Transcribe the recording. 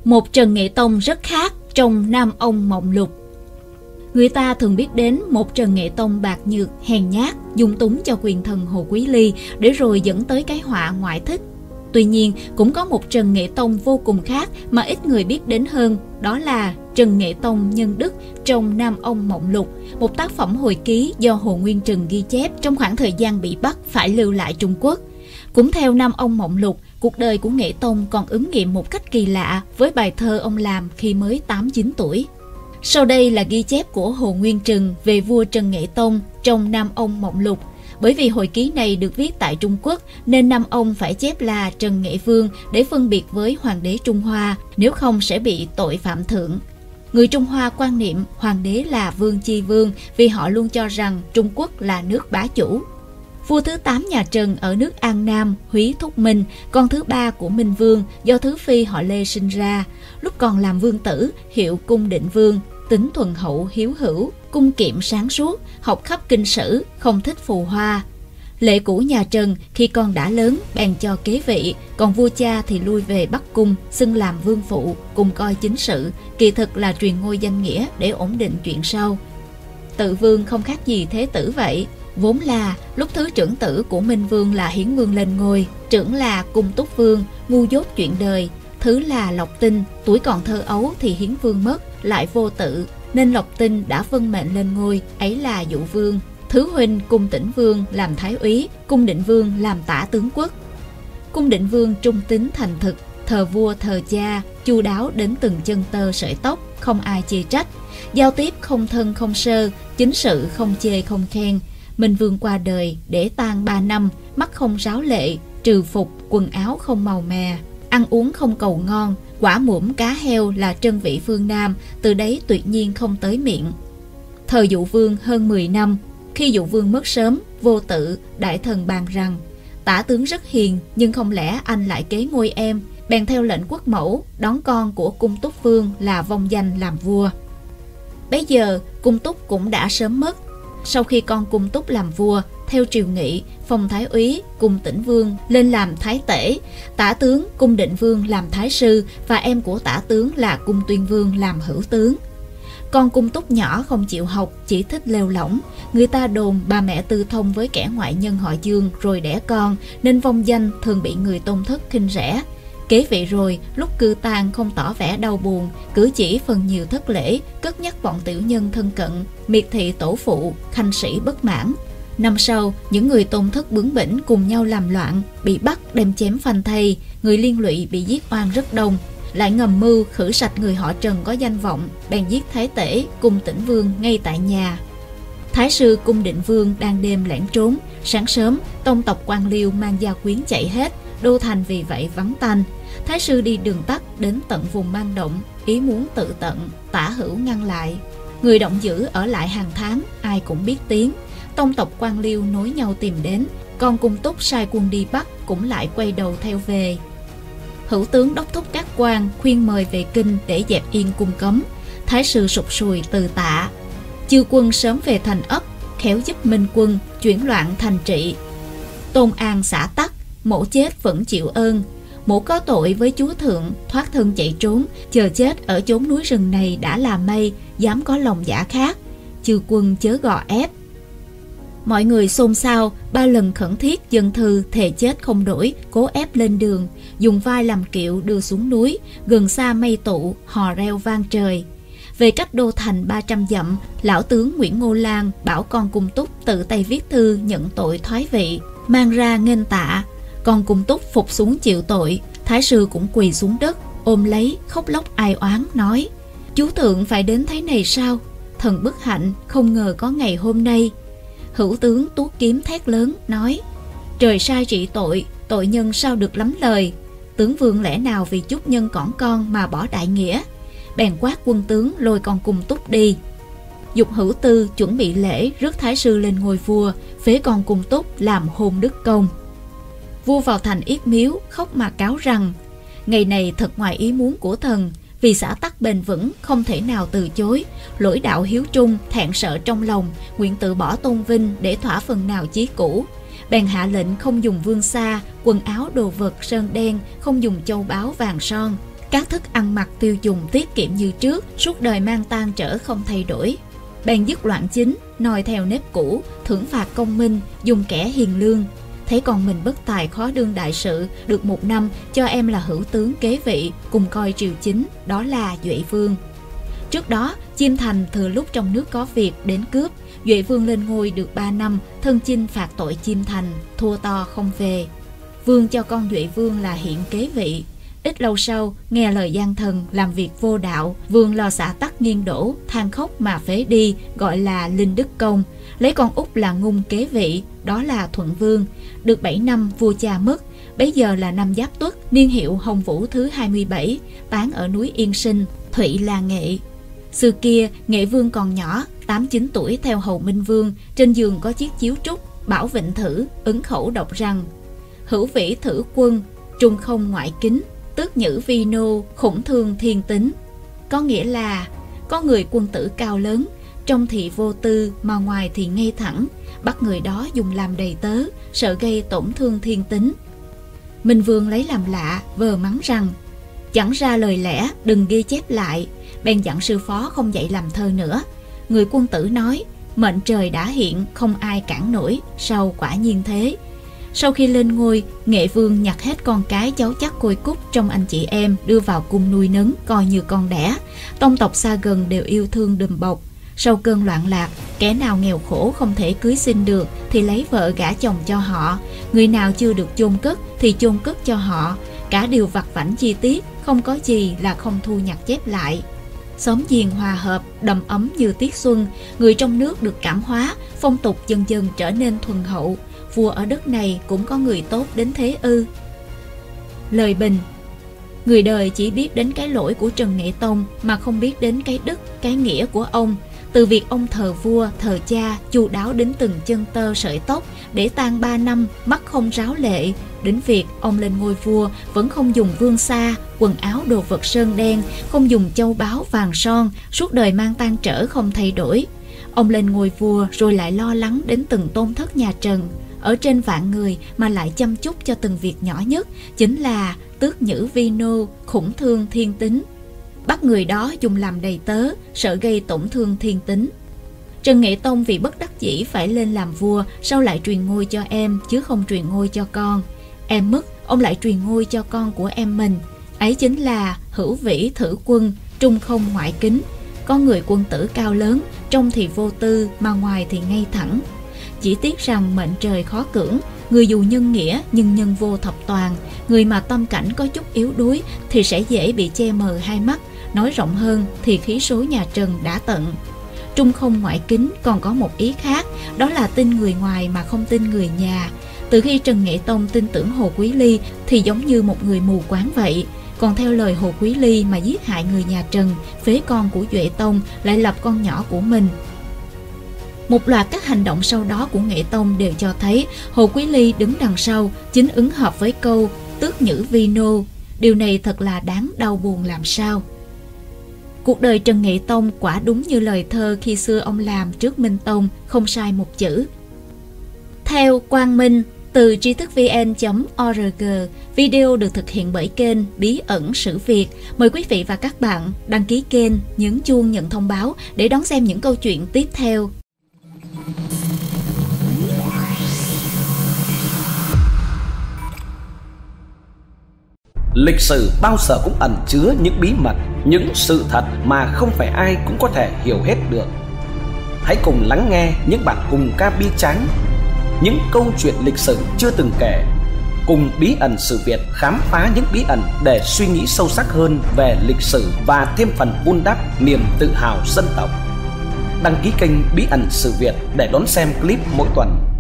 Một Trần Nghệ Tông rất khác trong Nam Ông Mộng Lục. Người ta thường biết đến một Trần Nghệ Tông bạc nhược, hèn nhát, dung túng cho quyền thần Hồ Quý Ly để rồi dẫn tới cái họa ngoại thích. Tuy nhiên, cũng có một Trần Nghệ Tông vô cùng khác mà ít người biết đến hơn, đó là Trần Nghệ Tông Nhân Đức trong Nam Ông Mộng Lục, một tác phẩm hồi ký do Hồ Nguyên Trừng ghi chép trong khoảng thời gian bị bắt phải lưu lại Trung Quốc. Cũng theo Nam Ông Mộng Lục, cuộc đời của Nghệ Tông còn ứng nghiệm một cách kỳ lạ với bài thơ ông làm khi mới 8-9 tuổi. Sau đây là ghi chép của Hồ Nguyên Trừng về vua Trần Nghệ Tông trong Nam Ông Mộng Lục. Bởi vì hồi ký này được viết tại Trung Quốc nên Nam Ông phải chép là Trần Nghệ Vương để phân biệt với hoàng đế Trung Hoa, nếu không sẽ bị tội phạm thượng. Người Trung Hoa quan niệm hoàng đế là Vương Chi Vương vì họ luôn cho rằng Trung Quốc là nước bá chủ. Vua thứ 8 nhà Trần ở nước An Nam, Húy Thúc Minh, con thứ 3 của Minh Vương do thứ phi họ Lê sinh ra. Lúc còn làm vương tử, hiệu Cung Định Vương, tính thuần hậu hiếu hữu, cung kiệm sáng suốt, học khắp kinh sử, không thích phù hoa. Lệ cũ nhà Trần khi con đã lớn bèn cho kế vị, còn vua cha thì lui về Bắc Cung, xưng làm vương phụ, cùng coi chính sự, kỳ thực là truyền ngôi danh nghĩa để ổn định chuyện sau. Tự vương không khác gì thế tử vậy. Vốn là lúc thứ trưởng tử của Minh Vương là Hiến Vương lên ngôi, trưởng là Cung Túc Vương, ngu dốt chuyện đời, thứ là Lộc Tinh, tuổi còn thơ ấu thì Hiến Vương mất, lại vô tự, nên Lộc Tinh đã vâng mệnh lên ngôi, ấy là Dụ Vương. Thứ huynh Cung Tĩnh Vương làm thái úy, Cung Định Vương làm tả tướng quốc. Cung Định Vương trung tín thành thực, thờ vua thờ cha, chu đáo đến từng chân tơ sợi tóc, không ai chê trách, giao tiếp không thân không sơ, chính sự không chê không khen. Minh Vương qua đời để tang 3 năm, mắt không ráo lệ, trừ phục, quần áo không màu mè, ăn uống không cầu ngon, quả muỗng cá heo là trân vị phương Nam, từ đấy tuyệt nhiên không tới miệng. Thời Dụ Vương hơn 10 năm, khi Dụ Vương mất sớm, vô tự, đại thần bàn rằng tả tướng rất hiền, nhưng không lẽ anh lại kế ngôi em, bèn theo lệnh quốc mẫu đón con của Cung Túc Vương là vong danh làm vua. Bấy giờ Cung Túc cũng đã sớm mất. Sau khi con Cung Túc làm vua, theo triều nghị, phong thái úy Cung Tĩnh Vương lên làm thái tể, tả tướng Cung Định Vương làm thái sư và em của tả tướng là Cung Tuyên Vương làm hữu tướng. Con Cung Túc nhỏ không chịu học, chỉ thích lêu lỏng. Người ta đồn bà mẹ tư thông với kẻ ngoại nhân họ Dương rồi đẻ con, nên vong danh thường bị người tôn thất khinh rẻ. Kế vị rồi, lúc cư tang không tỏ vẻ đau buồn, cử chỉ phần nhiều thất lễ, cất nhắc bọn tiểu nhân thân cận, miệt thị tổ phụ, khanh sĩ bất mãn. Năm sau, những người tôn thất bướng bỉnh cùng nhau làm loạn, bị bắt đem chém phanh thây, người liên lụy bị giết oan rất đông. Lại ngầm mưu khử sạch người họ Trần có danh vọng, bèn giết thái tể Cung Tĩnh Vương ngay tại nhà. Thái sư Cung Định Vương đang đêm lẻn trốn, sáng sớm tông tộc quan liêu mang gia quyến chạy hết, đô thành vì vậy vắng tanh. Thái sư đi đường tắt đến tận vùng mang động, ý muốn tự tận, tả hữu ngăn lại. Người động dữ ở lại hàng tháng, ai cũng biết tiếng. Tông tộc quan liêu nối nhau tìm đến, con Cung Túc sai quân đi bắt cũng lại quay đầu theo về. Hữu tướng đốc thúc các quan khuyên mời về kinh để dẹp yên cung cấm. Thái sư sụt sùi từ tạ. Chư quân sớm về thành ấp, khéo giúp Minh quân chuyển loạn thành trị. Tôn An xã tắc, mổ chết vẫn chịu ơn. Mổ có tội với chúa thượng, thoát thân chạy trốn, chờ chết ở chốn núi rừng này đã là may, dám có lòng giả khác. Chư quân chớ gò ép. Mọi người xôn xao, 3 lần khẩn thiết dân thư thề chết không đổi, cố ép lên đường, dùng vai làm kiệu đưa xuống núi, gần xa mây tụ, hò reo vang trời. Về cách đô thành 300 dặm, lão tướng Nguyễn Ngô Lan bảo con Cung Túc tự tay viết thư nhận tội thoái vị, mang ra nghênh tạ. Con Cung Túc phục xuống chịu tội, thái sư cũng quỳ xuống đất, ôm lấy, khóc lóc ai oán, nói: Chú thượng phải đến thế này sao? Thần bất hạnh, không ngờ có ngày hôm nay. Hữu tướng tuốt kiếm thét lớn, nói: Trời sai trị tội, tội nhân sao được lắm lời. Tướng vương lẽ nào vì chút nhân cỏn con mà bỏ đại nghĩa? Bèn quát quân tướng lôi con Cung Túc đi. Dục Hữu Tư chuẩn bị lễ rước thái sư lên ngôi vua, phế con Cung Túc làm hôn đức công. Vua vào thành Yết Miếu khóc mà cáo rằng: Ngày này thật ngoài ý muốn của thần, vì xã tắc bền vững không thể nào từ chối, lỗi đạo hiếu trung thẹn sợ trong lòng, nguyện tự bỏ tôn vinh để thỏa phần nào chí cũ. Bèn hạ lệnh không dùng vương sa, quần áo đồ vật sơn đen, không dùng châu báu vàng son. các thức ăn mặc tiêu dùng tiết kiệm như trước, suốt đời mang tang trở không thay đổi. Bèn dứt loạn chính, noi theo nếp cũ, thưởng phạt công minh, dùng kẻ hiền lương. Thấy con mình bất tài khó đương đại sự, được 1 năm cho em là hữu tướng kế vị, cùng coi triều chính, đó là Duệ Vương. Trước đó, Chiêm Thành thừa lúc trong nước có việc đến cướp, Duệ Vương lên ngôi được 3 năm, thân chinh phạt tội Chiêm Thành, thua to không về. Vương cho con Duệ Vương là hiện kế vị. Ít lâu sau, nghe lời gian thần làm việc vô đạo, Vương lo xã tắc nghiêng đổ, than khóc mà phế đi, gọi là Linh Đức Công, lấy con út là Ngung kế vị, đó là Thuận Vương. Được 7 năm vua cha mất, bấy giờ là năm Giáp Tuất, niên hiệu Hồng Vũ thứ 27, tán ở núi Yên Sinh, Thụy là Nghệ. Xưa kia, Nghệ Vương còn nhỏ, 8-9 tuổi theo hầu Minh Vương, trên giường có chiếc chiếu trúc, Bảo Vịnh Thử, ứng khẩu đọc rằng: hữu vĩ thử quân, trung không ngoại kính, tước nhữ vi nô, khủng thương thiên tính. Có nghĩa là có người quân tử cao lớn, trong thì vô tư mà ngoài thì ngay thẳng, bắt người đó dùng làm đầy tớ, sợ gây tổn thương thiên tính. Minh Vương lấy làm lạ, vờ mắng rằng: chẳng ra lời lẽ, đừng ghi chép lại. Bèn dặn sư phó không dạy làm thơ nữa. Người quân tử nói: mệnh trời đã hiện, không ai cản nổi. Sau quả nhiên thế. Sau khi lên ngôi, Nghệ Vương nhặt hết con cái cháu chắc côi cút trong anh chị em đưa vào cung nuôi nấng, coi như con đẻ. Tông tộc xa gần đều yêu thương đùm bọc. Sau cơn loạn lạc, kẻ nào nghèo khổ không thể cưới xin được thì lấy vợ gả chồng cho họ. Người nào chưa được chôn cất thì chôn cất cho họ. Cả điều vặt vãnh chi tiết, không có gì là không thu nhặt chép lại. Xóm giềng hòa hợp, đầm ấm như tiết xuân. Người trong nước được cảm hóa, phong tục dần dần trở nên thuần hậu. Vua ở đất này cũng có người tốt đến thế ư? Lời bình: người đời chỉ biết đến cái lỗi của Trần Nghệ Tông mà không biết đến cái đức, cái nghĩa của ông. Từ việc ông thờ vua, thờ cha, chu đáo đến từng chân tơ sợi tóc, để tang 3 năm, mắt không ráo lệ, đến việc ông lên ngôi vua vẫn không dùng vương xa, quần áo đồ vật sơn đen, không dùng châu báu vàng son, suốt đời mang tang trở không thay đổi. Ông lên ngôi vua rồi lại lo lắng đến từng tôn thất nhà Trần, ở trên vạn người mà lại chăm chút cho từng việc nhỏ nhất, chính là tước nhữ vi nô, khủng thương thiên tính. Bắt người đó dùng làm đầy tớ, sợ gây tổn thương thiên tính. Trần Nghệ Tông vì bất đắc dĩ phải lên làm vua, sau lại truyền ngôi cho em chứ không truyền ngôi cho con. Em mất, ông lại truyền ngôi cho con của em mình. Ấy chính là hữu vĩ thử quân, trung không ngoại kính. Có người quân tử cao lớn, trong thì vô tư mà ngoài thì ngay thẳng. Chỉ tiếc rằng mệnh trời khó cưỡng, người dù nhân nghĩa nhưng nhân vô thập toàn. Người mà tâm cảnh có chút yếu đuối thì sẽ dễ bị che mờ hai mắt. Nói rộng hơn thì khí số nhà Trần đã tận. Trung không ngoại kính còn có một ý khác, đó là tin người ngoài mà không tin người nhà. Từ khi Trần Nghệ Tông tin tưởng Hồ Quý Ly thì giống như một người mù quáng vậy. Còn theo lời Hồ Quý Ly mà giết hại người nhà Trần, phế con của Duệ Tông, lại lập con nhỏ của mình. Một loạt các hành động sau đó của Nghệ Tông đều cho thấy Hồ Quý Ly đứng đằng sau, chính ứng hợp với câu tước nhữ vi nô. Điều này thật là đáng đau buồn làm sao. Cuộc đời Trần Nghệ Tông quả đúng như lời thơ khi xưa ông làm trước Minh Tông, không sai một chữ. Theo Quang Minh, từ tri thức vn.org, video được thực hiện bởi kênh Bí ẩn Sử Việt. Mời quý vị và các bạn đăng ký kênh, nhấn chuông nhận thông báo để đón xem những câu chuyện tiếp theo. Lịch sử bao giờ cũng ẩn chứa những bí mật, những sự thật mà không phải ai cũng có thể hiểu hết được. Hãy cùng lắng nghe những bản hùng ca bi tráng, những câu chuyện lịch sử chưa từng kể. Cùng Bí ẩn Sử Việt khám phá những bí ẩn để suy nghĩ sâu sắc hơn về lịch sử và thêm phần vun đắp niềm tự hào dân tộc. Đăng ký kênh Bí ẩn Sử Việt để đón xem clip mỗi tuần.